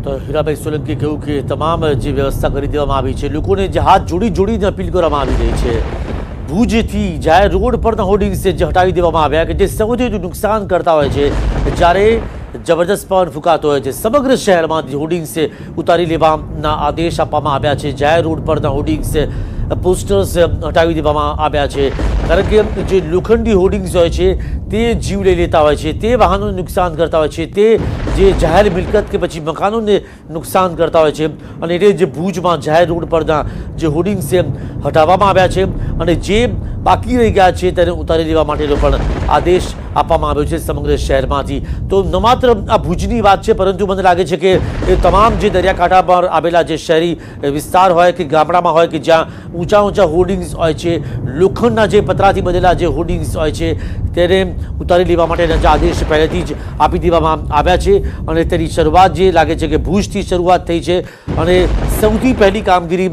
તો હીરાભાઈ સોલંકીએ કહ્યું કે તમામ જે વ્યવસ્થા કરી દેવામાં આવી છે, લોકોને જે હાથ જોડીને અપીલ કરવામાં આવી રહી છે. ભુજથી જાહેર રોડ પરના હોર્ડિંગ્સ જે હટાવી દેવામાં આવ્યા કે જે સૌથી વધુ નુકસાન કરતા હોય છે. જ્યારે જબરદસ્ત પવન ફૂંકાતો હોય છે, સમગ્ર શહેરમાં હોર્ડિંગ્સ ઉતારી લેવાના આદેશ આપવામાં આવ્યા છે. જાહેર રોડ પરના હોર્ડિંગ્સ પોસ્ટર્સ હટાવી દેવામાં આવ્યા છે. કારણ કે જે લોખંડી હોર્ડિંગ્સ હોય છે તે જીવ લઈ લેતા હોય છે, તે વાહનોને નુકસાન કરતા હોય છે, તે જે જાહેર મિલકત કે પછી મકાનોને નુકસાન કરતા હોય છે. અને એટલે જે ભુજમાં જાહેર રોડ પરના જે હોર્ડિંગ્સ હટાવવામાં આવ્યા છે અને જે બાકી રહી ગયા છે તેને ઉતારી લેવા માટેનો પણ આદેશ આપવામાં આવ્યો છે સમગ્ર શહેરમાંથી. તો ન માત્ર આ ભુજની વાત છે, પરંતુ મને લાગે છે કે એ તમામ જે દરિયાકાંઠા પર આવેલા જે શહેરી વિસ્તાર હોય કે ગામડામાં હોય કે જ્યાં ઊંચા હોર્ડિંગ્સ હોય છે, લોખંડના જે પતરાથી બનેલા જે હોર્ડિંગ્સ હોય છે તેને ઉતારી લેવા માટેના જે આદેશ પહેલેથી જ આપી દેવામાં આવ્યા છે. અને તેની શરૂઆત જે લાગે છે કે ભુજથી શરૂઆત થઈ છે અને સૌથી પહેલી કામગીરી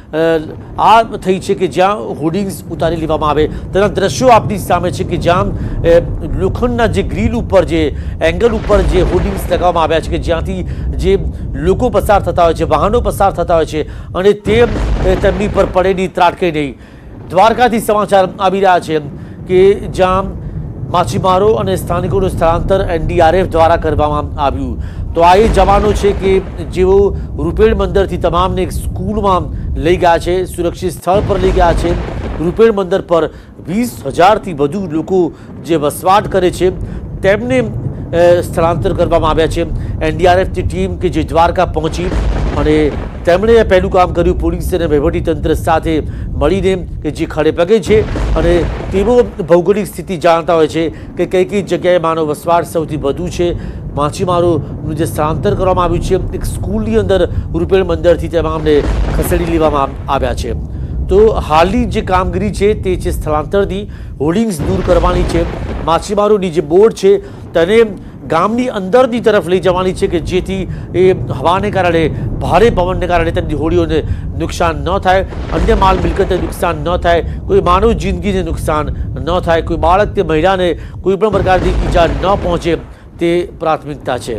આ થઈ છે કે જ્યાં હોર્ડિંગ્સ ઉતારી લેવામાં આવે. તેના દ્રશ્યો આપની સામે છે કે જ્યાં લોખંડના જે ગ્રીલ ઉપર જે એંગલ ઉપર જે હોર્ડિંગ્સ લગાવવામાં આવ્યા છે કે જ્યાંથી જે લોકો પસાર થતા હોય છે, વાહનો પસાર થતા હોય છે અને તેમની પર પડે નહીં, ત્રાટકે નહીં. દ્વારકાથી સમાચાર આવી રહ્યા છે કે જ્યાં માછીમારો અને સ્થાનિકોનું સ્થળાંતર NDRF દ્વારા કરવામાં આવ્યું. તો આ એ જવાનો છે કે જેઓ રૂપેણ બંદરથી તમામને એક સ્કૂલમાં લઈ ગયા છે, સુરક્ષિત સ્થળ પર લઈ ગયા છે. રૂપેણ બંદર પર 20,000થી વધુ લોકો જે વસવાટ કરે છે તેમને સ્થળાંતર કરવામાં આવ્યા છે. NDRFની ટીમ કે જે દ્વારકા પહોંચી અને તેમણે પહેલું કામ કર્યું, પોલીસ અને વહીવટીતંત્ર સાથે મળીને કે જે ખડે પગે છે અને તેઓ ભૌગોલિક સ્થિતિ જાણતા હોય છે કે કઈ જગ્યાએ માનવ વસવાટ સૌથી વધુ છે. માછીમારોનું જે સ્થળાંતર કરવામાં આવ્યું છે એક સ્કૂલની અંદર રૂપેણ બંદરથી તમામને ખસેડી લેવામાં આવ્યા છે. તો હાલની જે કામગીરી છે તે છે સ્થળાંતરની, હોર્ડિંગ્સ દૂર કરવાની છે. માછીમારોની જે બોટ છે તેને ગામની અંદરની તરફ લઈ જવાની છે કે જેથી એ હવાને કારણે, ભારે પવનને કારણે તેમની હોડીઓને નુકસાન ન થાય, અન્ય માલ મિલકતને નુકસાન ન થાય, કોઈ માનવ જિંદગીને નુકસાન ન થાય, કોઈ બાળક કે મહિલાને કોઈ પણ પ્રકારની ઈજા ન પહોંચે તે પ્રાથમિકતા છે.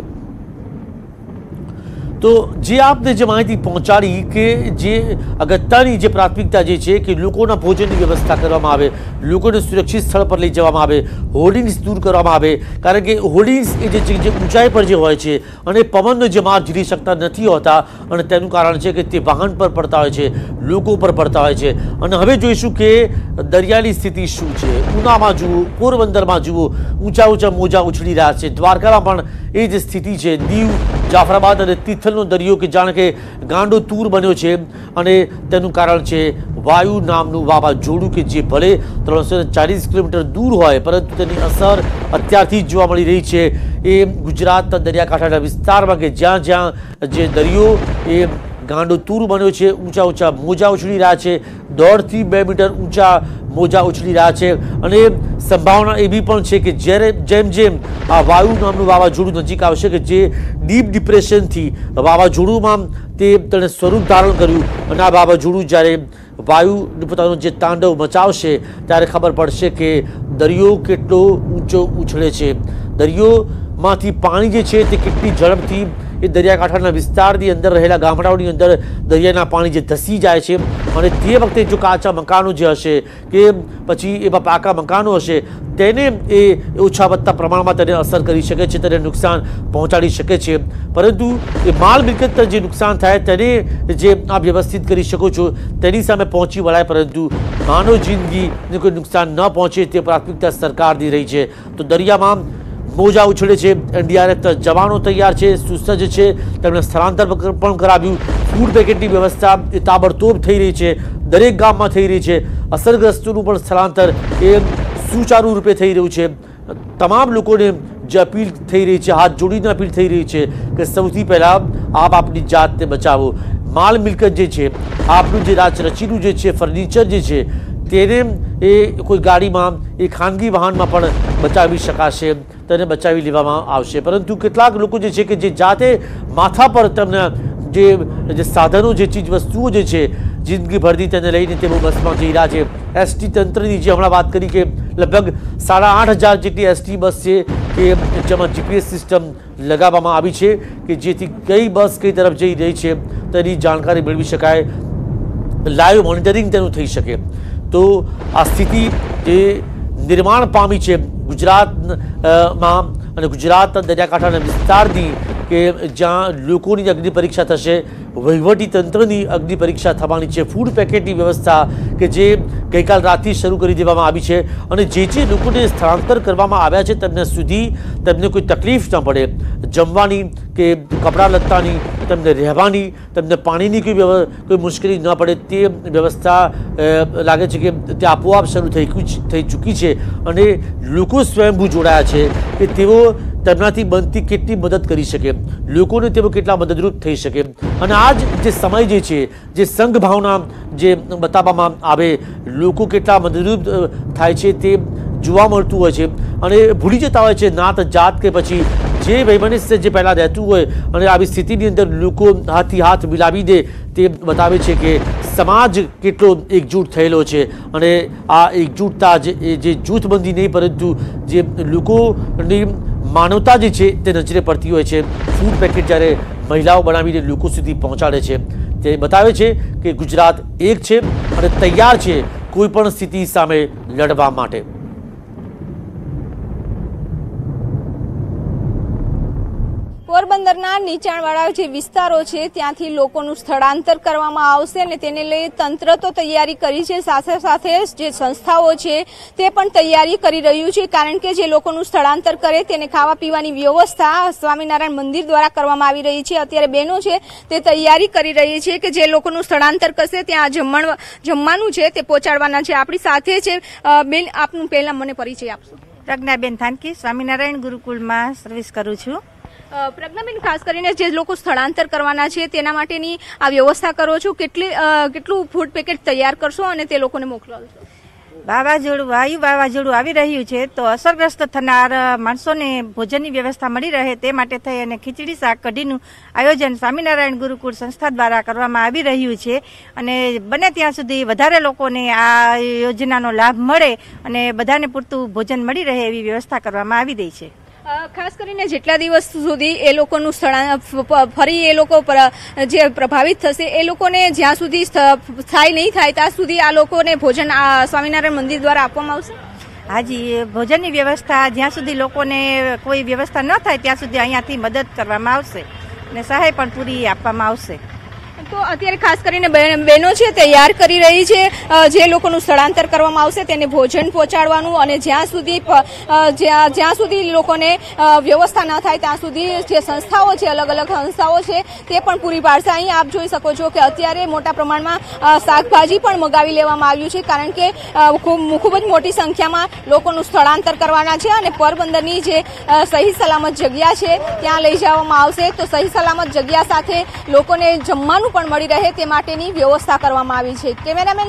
તો જે આપને જે માહિતી પહોંચાડી કે જે અગત્યની જે પ્રાથમિકતા જે છે કે લોકોના ભોજનની વ્યવસ્થા કરવામાં આવે, લોકોને સુરક્ષિત સ્થળ પર લઈ જવામાં આવે, હોર્ડિંગ્સ દૂર કરવામાં આવે. કારણ કે હોર્ડિંગ્સ એ જે ઊંચાઈ પર જે હોય છે અને પવનનો જે માર ઝીલી શકતા નથી હોતા અને તેનું કારણ છે કે તે વાહન પર પડતા હોય છે, લોકો પર પડતા હોય છે. અને હવે જોઈશું કે દરિયાની સ્થિતિ શું છે. ઉનામાં જુઓ, પોરબંદરમાં જુઓ, ઊંચા મોજા ઉછળી રહ્યા છે. દ્વારકામાં પણ એ જ સ્થિતિ છે. દીવ, જાફરાબાદ અને તિથલનો દરિયો કે જાણે કે ગાંડો તૂર બન્યો છે અને તેનું કારણ છે વાયુ નામનું વાવાઝોડું કે જે ભલે 340 કિલોમીટર દૂર હોય પરંતુ તેની અસર અત્યારથી જ જોવા મળી રહી છે. એ ગુજરાતના દરિયાકાંઠાના વિસ્તારમાં કે જ્યાં જે દરિયો એ ગાંડો તૂર બન્યો છે, ઊંચા મોજા ઉછળી રહ્યા છે, 1.5 થી 2 મીટર ઊંચા મોજા ઉછળી રહ્યા છે. અને સંભાવના એવી પણ છે કે જેમ આ વાયુ નામનું વાવાઝોડું નજીક આવશે કે જે ડીપ ડિપ્રેશનથી વાવાઝોડુંમાં તેણે સ્વરૂપ ધારણ કર્યું અને આ વાવાઝોડું જ્યારે વાયુ પોતાનું જે તાંડવ મચાવશે ત્યારે ખબર પડશે કે દરિયો કેટલો ઊંચો ઉછળે છે. દરિયોમાંથી પાણી જે છે તે કેટલી ઝડપથી એ દરિયાકાંઠાના વિસ્તારની અંદર રહેલા ગામડાઓની અંદર દરિયાના પાણી જે ધસી જાય છે અને તે વખતે જો કાચા મકાનો જે હશે કે પછી એવા પાકા મકાનો હશે તેને એ ઓછા વધતા પ્રમાણમાં તેને અસર કરી શકે છે, તેને નુકસાન પહોંચાડી શકે છે. પરંતુ એ માલ મિલકતને જે નુકસાન થાય તેને જે આપ વ્યવસ્થિત કરી શકો છો તેની સામે પહોંચી વળાય, પરંતુ માનવ જિંદગીને કોઈ નુકસાન ન પહોંચે તે પ્રાથમિકતા સરકારની રહી છે. તો દરિયામાં મોજા ઉછળે છે, NDRF જવાનો તૈયાર છે, સુસજ્જ છે, તેમણે સ્થળાંતર પણ કરાવ્યું. ફૂડ પેકેટની વ્યવસ્થા એ તાબડતોબ થઈ રહી છે, દરેક ગામમાં થઈ રહી છે. અસરગ્રસ્તોનું પણ સ્થળાંતર એ સુચારુ રૂપે થઈ રહ્યું છે. તમામ લોકોને જે અપીલ થઈ રહી છે, હાથ જોડીને અપીલ થઈ રહી છે કે સૌથી પહેલાં આપ આપની જાતને બચાવો. માલ મિલકત જે છે, આપનું જે રાચરચીનું જે છે, ફર્નિચર જે છે તેને એ કોઈ ગાડીમાં, એ ખાનગી વાહનમાં પણ બચાવી શકાશે, તેને બચાવી લેવામાં આવશે. પરંતુ કેટલાક લોકો જે છે કે જે જાતે માથા પર તેમના જે સાધનો, જે ચીજ વસ્તુઓ જે છે જિંદગીભરની તેને લઈને તેઓ બસમાં જઈ રહ્યા છે. ST તંત્રની જે હમણાં વાત કરી કે લગભગ 8,500 જેટલી ST બસ છે કે જેમાં જીપીએસ સિસ્ટમ લગાવવામાં આવી છે કે જેથી કઈ બસ કઈ તરફ જઈ રહી છે તેની જાણકારી મેળવી શકાય, લાઈવ મોનિટરિંગ તેનું થઈ શકે। તો આ સ્થિતિ જે નિર્માણ પામી છે ગુજરાતમાં અને ગુજરાત દરિયાકાંઠાના વિસ્તારની કે જ્યાં લોકોની અગ્નિ પરીક્ષા થશે, વહીવટી તંત્રની અગ્નિ પરીક્ષા થવાની છે। ફૂડ પેકેટની વ્યવસ્થા કે જે ગઈકાલ રાતથી શરૂ કરી દેવામાં આવી છે અને જે લોકોને સ્થળાંતર કરવામાં આવ્યા છે તેમને સુધી તેમને કોઈ તકલીફ ન પડે, જમવાની કે કપડાં લત્તાની, તેમને રહેવાની, તેમને પાણીની કોઈ મુશ્કેલી ન પડે તે વ્યવસ્થા લાગે છે કે તે આપોઆપ શરૂ થઈ ચૂકી છે અને લોકો સ્વયંભૂ જોડાયા છે કે તેઓ તેમનાથી બનતી કેટલી મદદ કરી શકે, લોકોને તેઓ કેટલા મદદરૂપ થઈ શકે। અને આ જે સમય જે છે, જે સંઘ ભાવના જે બતાવવામાં આવે, લોકો કેટલા મદદરૂપ થાય છે તે જોવા મળતું હોય છે અને ભૂલી જતા હોય છે નાત જાત કે પછી જે વૈમનસ્ય જે પહેલાં રહેતું હોય અને આવી સ્થિતિની અંદર લોકો હાથથી હાથ મિલાવી દે તે બતાવે છે કે સમાજ કેટલો એકજૂટ થયેલો છે અને આ એકજૂટતા જે જૂથબંધી નહીં પરંતુ જે લોકોની માનવતા જે છે તે નજરે પડતી હોય છે। ફૂડ પેકેટ જ્યારે મહિલાઓ બનાવીને લોકો સુધી પહોંચાડે છે તે બતાવે છે કે ગુજરાત એક છે અને તૈયાર છે કોઈ પણ સ્થિતિ સામે લડવા માટે। પોરબંદરના નીચાણવાળા જે વિસ્તારો છે ત્યાંથી લોકોનું સ્થળાંતર કરવામાં આવશે અને તેને લઈ તંત્ર તો તૈયારી કરી છે, સાથે સાથે જે સંસ્થાઓ છે તે પણ તૈયારી કરી રહ્યું છે, કારણ કે જે લોકોનું સ્થળાંતર કરે તેને ખાવા પીવાની વ્યવસ્થા સ્વામિનારાયણ મંદિર દ્વારા કરવામાં આવી રહી છે। અત્યારે બહેનો છે તે તૈયારી કરી રહી છે કે જે લોકોનું સ્થળાંતર કરશે ત્યાં જમવાનું છે તે પહોંચાડવાના છે। આપણી સાથે છે બેન, આપનું પહેલા મને પરિચય આપશો? પ્રજ્ઞાબેન થાનકી, સ્વામિનારાયણ ગુરુકુળમાં સર્વિસ કરું છું। પ્રજ્ઞાબેન, ખાસ કરીને જે લોકો સ્થળાંતર કરવાના છે તેના માટેની આ વ્યવસ્થા કરો છો, કેટલું ફૂડ પેકેટ તૈયાર કરશો અને તે લોકોને મોકલાવશો? વાવાઝોડું આવી રહ્યું છે તો અસરગ્રસ્ત થનાર માણસોને ભોજનની વ્યવસ્થા મળી રહે તે માટે થઈ અને ખીચડી શાક કઢીનું આયોજન સ્વામિનારાયણ ગુરુકુળ સંસ્થા દ્વારા કરવામાં આવી રહ્યું છે અને બને ત્યાં સુધી વધારે લોકોને આ યોજનાનો લાભ મળે અને બધાને પૂરતું ભોજન મળી રહે એવી વ્યવસ્થા કરવામાં આવી રહી છે। ખાસ કરીને જેટલા દિવસ સુધી એ લોકોનું ફરી એ લોકો જે પ્રભાવિત થશે એ લોકોને જ્યાં સુધી સ્થાયી નહીં થાય ત્યાં સુધી આ લોકોને ભોજન સ્વામિનારાયણ મંદિર દ્વારા આપવામાં આવશે? હાજી, ભોજનની વ્યવસ્થા જ્યાં સુધી લોકોને કોઈ વ્યવસ્થા ન થાય ત્યાં સુધી અહીંયાથી મદદ કરવામાં આવશે અને સહાય પણ પૂરી આપવામાં આવશે। તો અત્યારે ખાસ કરીને બહેનો છે તૈયાર કરી રહી છે જે લોકોનું સ્થળાંતર કરવામાં આવશે તેને ભોજન પહોંચાડવાનું અને જ્યાં સુધી લોકોને વ્યવસ્થા ન થાય ત્યાં સુધી જે સંસ્થાઓ છે, અલગ અલગ સંસ્થાઓ છે તે પણ પૂરી પાડશે। અહીં આપ જોઈ શકો છો કે અત્યારે મોટા પ્રમાણમાં શાકભાજી પણ મગાવી લેવામાં આવ્યું છે, કારણ કે ખૂબ જ મોટી સંખ્યામાં લોકોનું સ્થળાંતર કરવાના છે અને પોરબંદરની જે સહી સલામત જગ્યા છે ત્યાં લઈ જવામાં આવશે। તો સહી સલામત જગ્યા સાથે લોકોને જમવાનું પણ મળી રહે તે માટેની વ્યવસ્થા કરવામાં આવી છે। કેમેરામેન